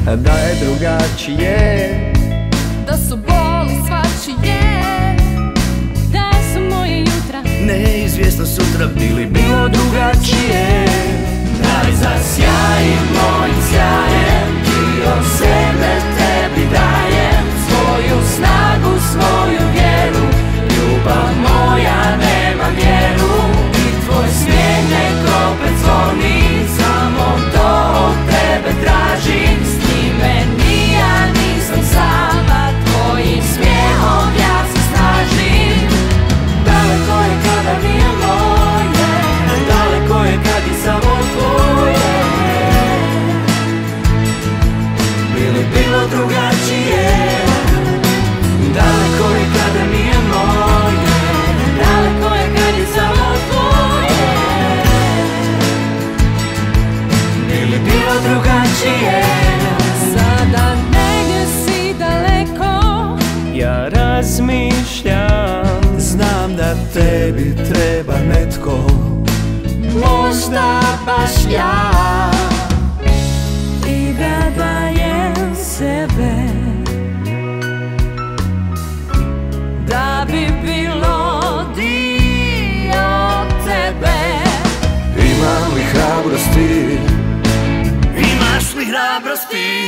da je drugačije, da su boli svačije, da su moje jutra neizvjesno sutra bili bilo drugačije. Daj zasjajim mojim sjajem, dio sebe tebi dajem, svoju snagu, svoju vjeru, ljubav moja nema mjeru. I tvoj smijeh nek opet zvoni, samo to od tebe tražim. S time ni ja nisam sama, tvojim smijehom ja se snažim. Daleko je kada nije moje, daleko je kad je samo tvoje. Bili bilo drugačije, daleko je kada nije moje, daleko je kad je samo tvoje. Bili bilo drugačije. Sada negdje si daleko, Ja razmišljam, znam da tebi treba netko, možda baš ja, i da dajem sebe, da bi bilo dio tebe. imam li hrabrosti, Imaš li hrabrosti